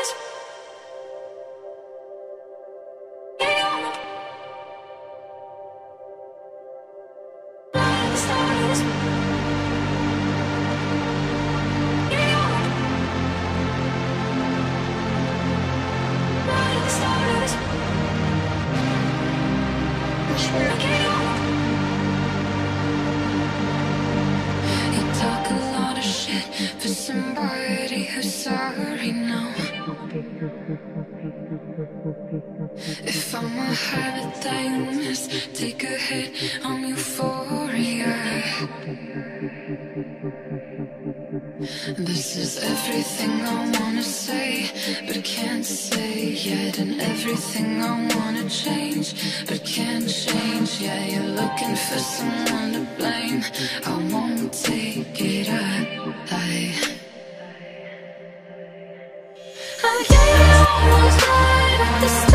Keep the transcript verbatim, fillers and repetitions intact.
If I'm a habit that you miss, take a hit, I'm Euphoria. This is everything I wanna say, but can't say yet. And everything I wanna change, but can't change. Yeah, you're looking for someone to blame. I won't take it, I, I I get almost right at the